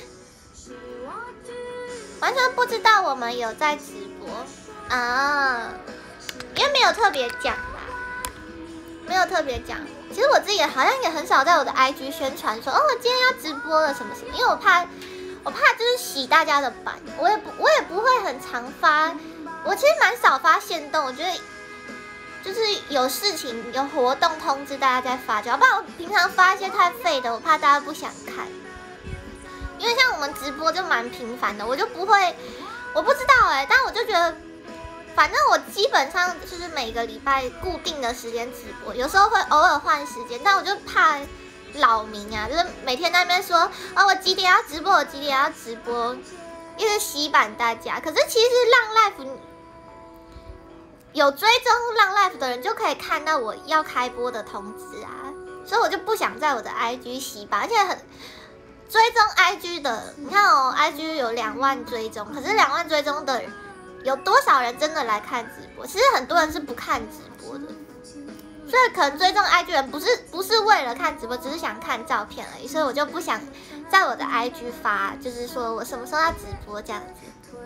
完全不知道我们有在直播啊，因为没有特别讲啦，没有特别讲。其实我自己好像也很少在我的 IG 宣传说，哦，我今天要直播了什么什么，因为我怕就是洗大家的版，我也不会很常发，我其实蛮少发限动，我觉得。就是有事情有活动通知大家再发就好，不然我平常发一些太废的，我怕大家不想看。因为像我们直播就蛮频繁的，我就不会，我不知道但我就觉得，反正我基本上就是每个礼拜固定的时间直播，有时候会偶尔换时间，但我就怕扰民啊，就是每天在那边说哦我几点要直播，我几点要直播，一直洗版大家。可是其实浪 live。有追踪浪 live 的人就可以看到我要开播的通知啊，所以我就不想在我的 IG 洗版，而且追踪 IG 的，你看哦 ，IG 有2万追踪，可是2万追踪的有多少人真的来看直播？其实很多人是不看直播的，所以可能追踪 IG 人不是为了看直播，只是想看照片而已，所以我就不想在我的 IG 发，就是说我什么时候要直播这样子。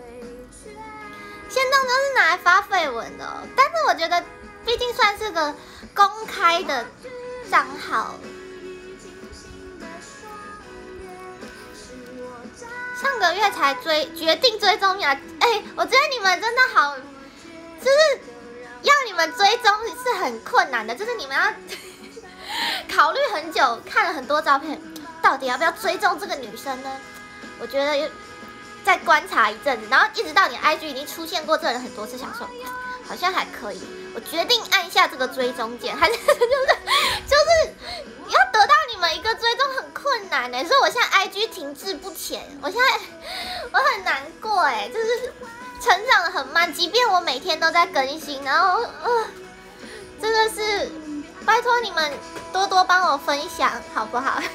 限动都是拿来发绯闻的但是我觉得毕竟算是个公开的账号。上个月才决定追踪呀，我觉得你们真的好，就是要你们追踪是很困难的，就是你们要考虑很久，看了很多照片，到底要不要追踪这个女生呢？我觉得再观察一阵子，然后一直到你 IG 已经出现过这人很多次，想说好像还可以，我决定按下这个追踪键，还是就是要得到你们一个追踪很困难所以我现在 IG 停滞不前，我很难过就是成长得很慢，即便我每天都在更新，然后真的是拜托你们多多帮我分享好不好？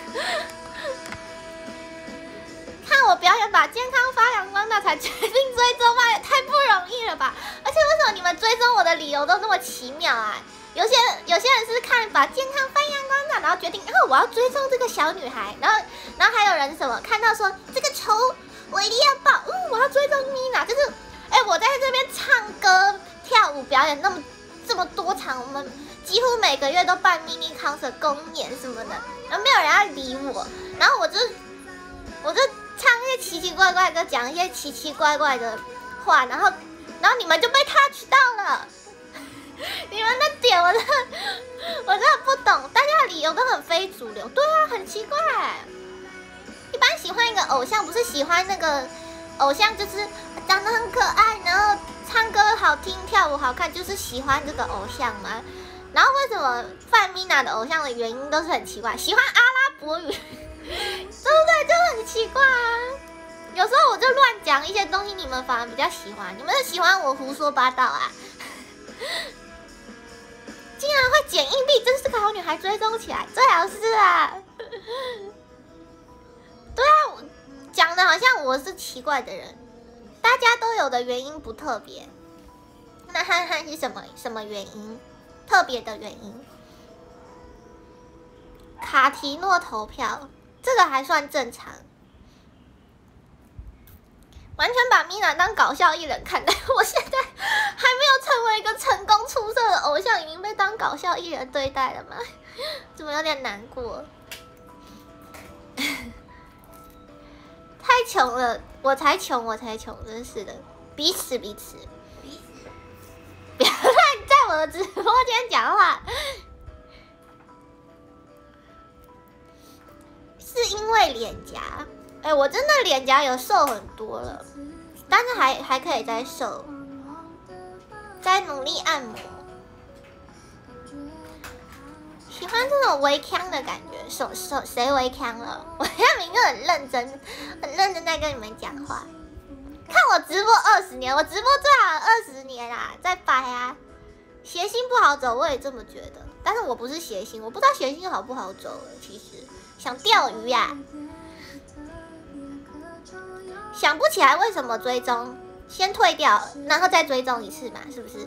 看我表演把健康发扬光大才决定追踪吧，也太不容易了吧！而且为什么你们追踪我的理由都那么奇妙啊？有些人是看把健康发扬光大，然后决定我要追踪这个小女孩，然后还有人什么看到说这个球我一定要抱，我要追踪 Mina， 就是我在这边唱歌跳舞表演这么多场，我们几乎每个月都办 mini concert 公演什么的，然后没有人要理我，然后我就唱一些奇奇怪怪的，讲一些奇奇怪怪的话，然后你们就被 touch 到了。你们的点我真的不懂，大家的理由都很非主流。对啊，很奇怪。一般喜欢一个偶像，不是喜欢那个偶像就是长得很可爱，然后唱歌好听，跳舞好看，就是喜欢这个偶像吗？然后为什么范米娜的偶像的原因都是很奇怪，喜欢阿拉伯语。对不对？就很奇怪啊！有时候我就乱讲一些东西，你们反而比较喜欢，你们是喜欢我胡说八道啊！竟然会捡硬币，真是个好女孩，追踪起来最好是啊！对啊，讲的好像我是奇怪的人，大家都有的原因不特别。那憨憨是什么原因？特别的原因？卡提诺投票。这个还算正常，完全把 Mina 当搞笑艺人看待。我现在还没有成为一个成功出色的偶像，已经被当搞笑艺人对待了吗？怎么有点难过？太穷了，我才穷，真是的，彼此。不要乱直播间讲话？是因为脸颊？哎，我真的脸颊有瘦很多了，但是还可以再瘦，在努力按摩。喜欢这种微腔的感觉，谁微腔了？我现在明明很认真在跟你们讲话。看我直播20年，我直播最好20年啦，再掰啊！谐星不好走，我也这么觉得。但是我不是谐星，我不知道谐星好不好走。其实想钓鱼呀、想不起来为什么追踪，先退掉，然后再追踪一次嘛，是不是？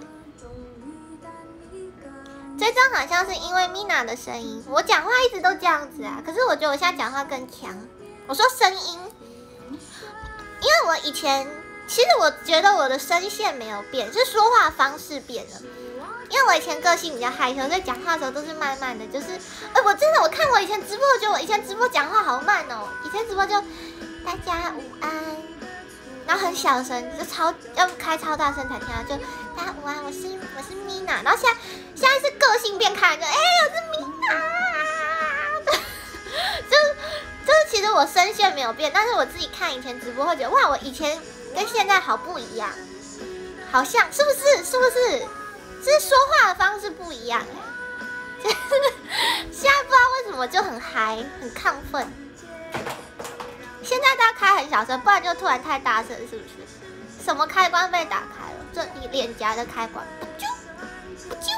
追踪好像是因为 Mina 的声音，我讲话一直都这样子啊，可是我觉得我现在讲话更强。我说声音，因为我以前其实我觉得我的声线没有变，是说话方式变了。因为我以前个性比较害羞，所以讲话的时候都是慢慢的，就是我看我以前直播，我觉得我以前直播讲话好慢哦，以前直播就大家午安，然后很小声，就要开超大声才听到，就大家午安，我是 Mina， 然后现在是个性变开，就我是 Mina， 就是其实我声线没有变，但是我自己看以前直播会觉得哇，我以前跟现在好不一样，好像是不是？只是说话的方式不一样现在不知道为什么就很嗨，很亢奋。现在都要开很小声，不然就突然太大声，是不是？什么开关被打开了？这你脸颊的开关，不啾，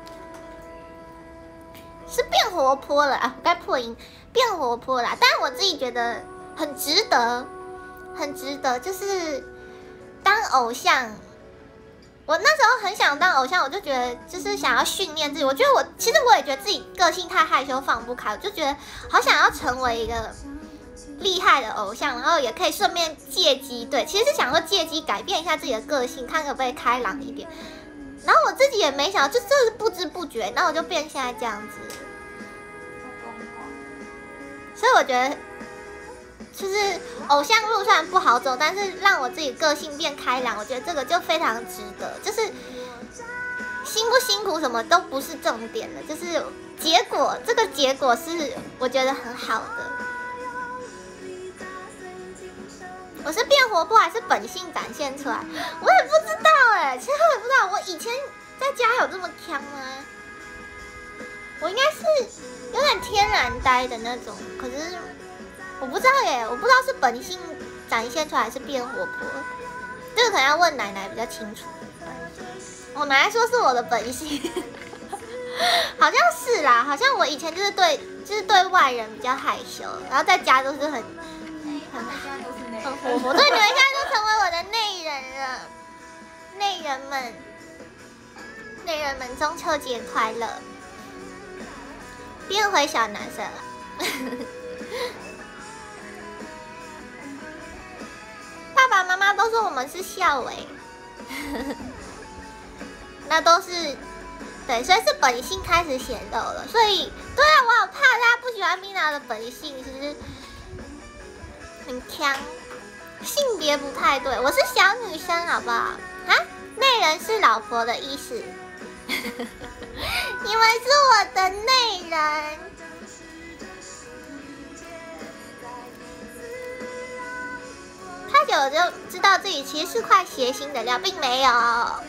是变活泼了啊！我该破音，变活泼了。但是我自己觉得很值得，就是当偶像。我那时候很想当偶像，我就觉得就是想要训练自己。我觉得其实我也觉得自己个性太害羞放不开，我就觉得好想要成为一个厉害的偶像，然后也可以顺便借机，对，其实是想说借机改变一下自己的个性，看可不可以开朗一点。然后我自己也没想到，就这是不知不觉，然后我就变现在这样子。所以我觉得，就是偶像路虽然不好走，但是让我自己个性变开朗，我觉得这个就非常值得。就是辛不辛苦什么都不是重点了，就是结果，这个结果是我觉得很好的。我是变活泼还是本性展现出来？我也不知道其实我也不知道。我以前在家有这么强吗？我应该是有点天然呆的那种，可是我不知道我不知道是本性展现出来还是变活泼，这个可能要问奶奶比较清楚。我奶奶说是我的本性，好像是啦，好像我以前就是对外人比较害羞，然后在家都是很活泼。对，你们现在都成为我的内人了，内人们中秋节快乐！变回小男生了。爸爸妈妈都说我们是孝伟，那都是对，所以是本性开始显露了。所以对啊，我好怕大家不喜欢 Mina 的本性，其实很强，性别不太对，我是小女生，好不好？啊，内人是老婆的意思。你们是我的内人。太久就知道自己其实是块谐星的料，并没有。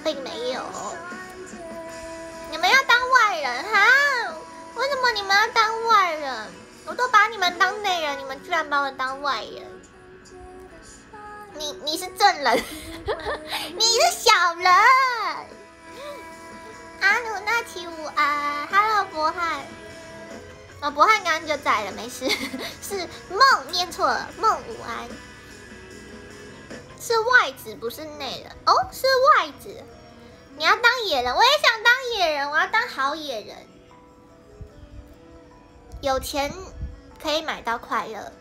你们要当外人哈？为什么你们要当外人？我都把你们当内人，你们居然把我当外人。你是正人，你是小人。阿努纳奇午安 ，Hello 博翰，博翰刚刚就在了，没事，是梦念错了，梦午安，是外子不是内人哦，是外子，你要当野人，我也想当野人，我要当好野人，有钱可以买到快乐。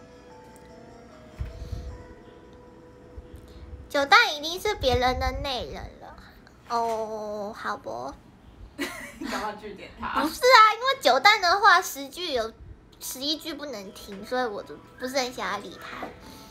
九蛋已经是别人的内人了，哦，好不？ 你干嘛据点他？ 不是啊，因为九蛋的话10句有11句不能听，所以我就不是很想要理他。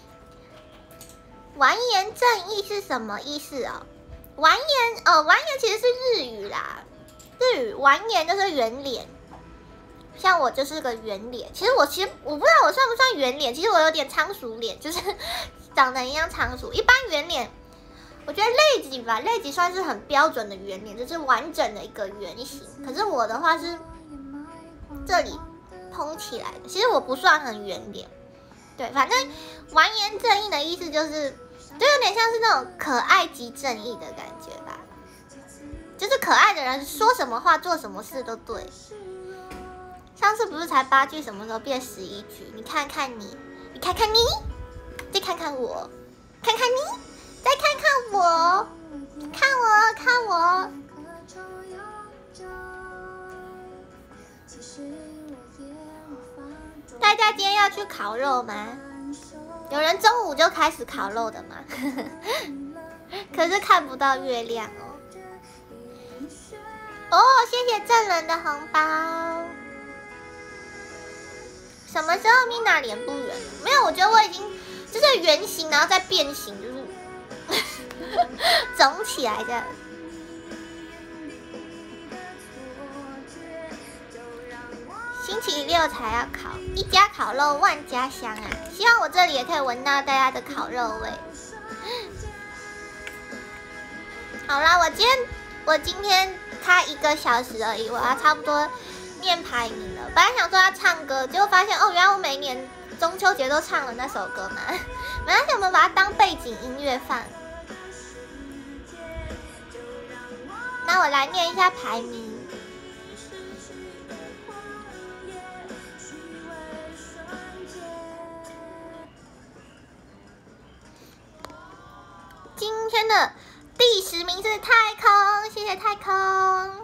完颜正义是什么意思哦？完颜其实是日语啦， 日语完颜就是圆脸，像我就是个圆脸。其实我不知道我算不算圆脸，其实我有点仓鼠脸，就是长得一样仓鼠。一般圆脸，我觉得类吉吧，类吉算是很标准的圆脸，就是完整的一个圆形。可是我的话是这里蓬起来的，其实我不算很圆脸。对，反正完颜正义的意思就是，就有点像是那种可爱即正义的感觉吧。就是可爱的人说什么话做什么事都对。上次不是才8句，什么时候变11句？你看看你，你看看你，再看看我，看看你，再看看我，看我看我。大家今天要去烤肉吗？有人中午就开始烤肉的吗？可是看不到月亮哦。哦，谢谢证人的红包。什么时候 Mina 脸不圆了？没有，我觉得我已经就是圆形，然后再变形，就是肿起来这样。星期六才要烤，一家烤肉万家香啊！希望我这里也可以闻到大家的烤肉味。好啦，我今天开1个小时而已，我要差不多念排名了。本来想说要唱歌，结果发现哦，原来我每年中秋节都唱了那首歌嘛。没关系，我们把它当背景音乐放。那我来念一下排名。今天的第10名是太空，谢谢太空。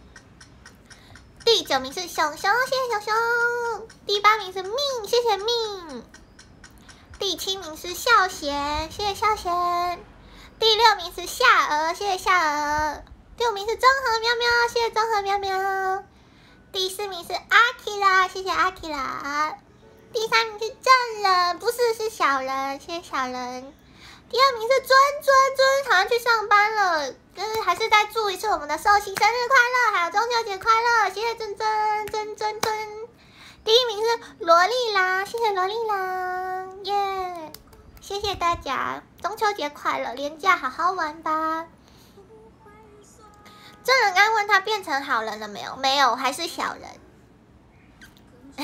第9名是熊熊，谢谢熊熊。第8名是命，谢谢命。第7名是孝贤，谢谢孝贤。第6名是夏娥，谢谢夏娥。第5名是综合喵喵，谢谢综合喵喵。第4名是阿 K 啦，谢谢阿 K 啦。第3名是正人，不是，是小人，谢谢小人。第2名是尊，好像去上班了，就是还是再祝一次我们的寿星生日快乐，还有中秋节快乐，谢谢尊。第1名是萝莉郎，谢谢萝莉郎，耶！谢谢大家，中秋节快乐，连假好好玩吧。这人刚问他变成好人了没有？没有，还是小人。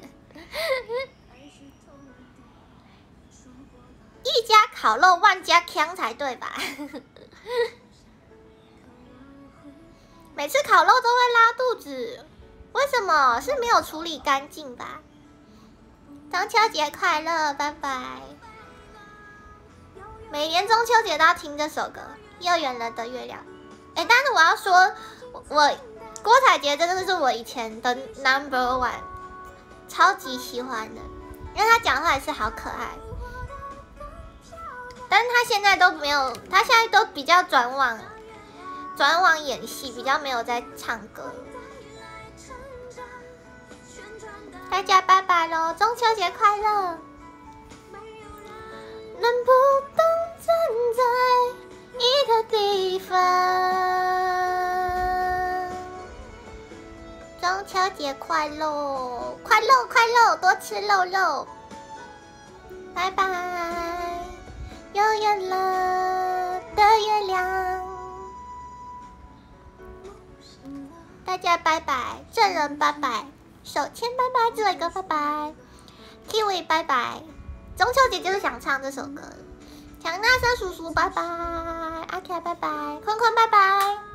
一家烤肉万家香才对吧？每次烤肉都会拉肚子，为什么？是没有处理干净吧？中秋节快乐，拜拜！每年中秋节都要听这首歌《又圆了的月亮》。但是我要说，我郭采洁真的是我以前的 No.1， 超级喜欢的，因为她讲话也是好可爱。但是他现在都没有，他现在都比较转往演戏，比较没有在唱歌。大家拜拜咯，中秋节快乐！能不能站在一个地方？中秋节快乐，快乐快乐，多吃肉肉！拜拜。又圆了的月亮，大家拜拜，证人拜拜，手牵拜拜，最后一个拜拜 ，Kiwi 拜拜。中秋节就是想唱这首歌。强大声叔叔拜拜，阿 K 拜拜，坤坤拜拜。